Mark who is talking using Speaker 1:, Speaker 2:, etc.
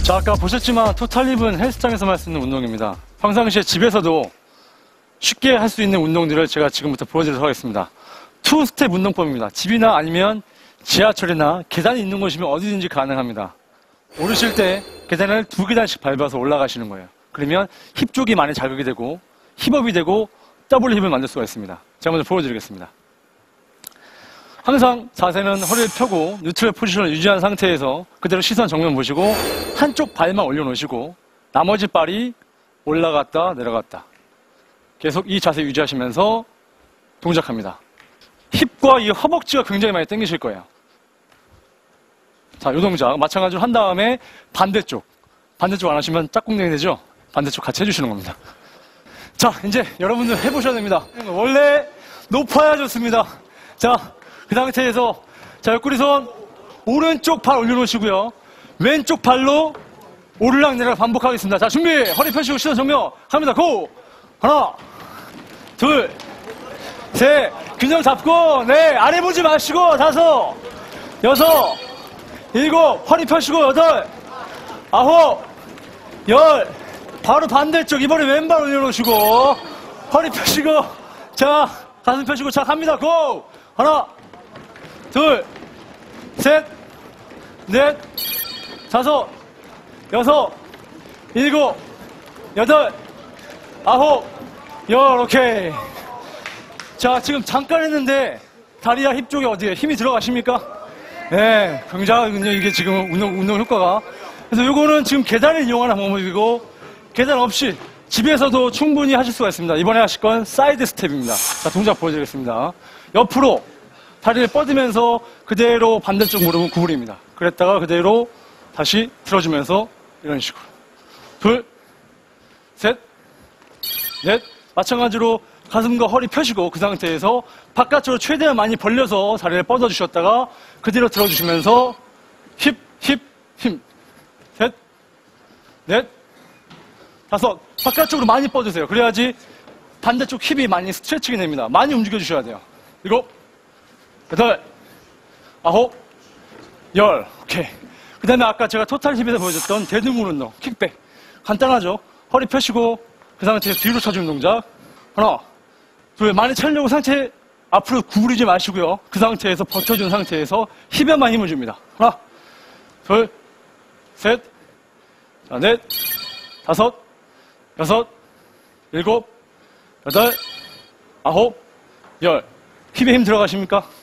Speaker 1: 자, 아까 보셨지만 토탈립은 헬스장에서만 할 수 있는 운동입니다. 평상시에 집에서도 쉽게 할 수 있는 운동들을 제가 지금부터 보여드리도록 하겠습니다. 투스텝 운동법입니다. 집이나 아니면 지하철이나 계단이 있는 곳이면 어디든지 가능합니다. 오르실 때 계단을 2계단씩 밟아서 올라가시는 거예요. 그러면 힙 쪽이 많이 자극이 되고 힙업이 되고 더블 힙을 만들 수가 있습니다. 제가 먼저 보여드리겠습니다. 항상 자세는 허리를 펴고 뉴트럴 포지션을 유지한 상태에서 그대로 시선 정면 보시고 한쪽 발만 올려놓으시고 나머지 발이 올라갔다 내려갔다 계속 이 자세 유지하시면서 동작합니다. 힙과 이 허벅지가 굉장히 많이 당기실 거예요. 자, 이 동작 마찬가지로 한 다음에 반대쪽 안 하시면 짝꿍댕이 되죠? 반대쪽 같이 해주시는 겁니다. 자, 이제 여러분들 해보셔야 됩니다. 원래 높아야 좋습니다. 자, 그 상태에서 자, 옆구리손 오른쪽 발 올려놓으시고요. 왼쪽 발로 오르락 내리락 반복하겠습니다. 자, 준비! 허리 펴시고 시선 정면 갑니다. 고! 하나, 둘, 셋, 균형 잡고, 네, 아래 보지 마시고, 5, 6, 7, 허리 펴시고, 8, 9, 10, 바로 반대쪽, 이번에 왼발 올려놓으시고, 허리 펴시고, 자, 가슴 펴시고, 자, 갑니다. 고! 하나, 둘, 셋, 넷, 5, 6, 7, 8, 9, 10, 오케이. 자, 지금 잠깐 했는데 다리와 힙 쪽에 어디에 힘이 들어가십니까? 네, 굉장히 이게 지금 운동 효과가. 그래서 요거는 지금 계단을 이용하는 방법이고 계단 없이 집에서도 충분히 하실 수가 있습니다. 이번에 하실 건 사이드 스텝입니다. 자, 동작 보여드리겠습니다. 옆으로 다리를 뻗으면서 그대로 반대쪽 무릎은 구부립니다. 그랬다가 그대로 다시 들어주면서 이런 식으로. 둘, 셋, 넷. 마찬가지로 가슴과 허리 펴시고 그 상태에서 바깥쪽으로 최대한 많이 벌려서 다리를 뻗어주셨다가 그대로 들어주시면서 힙, 힘. 셋, 넷, 5. 바깥쪽으로 많이 뻗으세요. 그래야지 반대쪽 힙이 많이 스트레칭이 됩니다. 많이 움직여주셔야 돼요. 7, 8, 9, 10. 오케이. 그 다음에 아까 제가 토탈 힙에서 보여줬던 대등근 운동, 킥백. 간단하죠? 허리 펴시고 그 상태에서 뒤로 쳐주는 동작. 하나, 둘, 많이 차려고 상체 앞으로 구부리지 마시고요. 그 상태에서 버텨준 상태에서 힙에만 힘을 줍니다. 하나, 둘, 셋, 자, 넷, 5, 6, 7, 8, 9, 10. 힙에 힘 들어가십니까?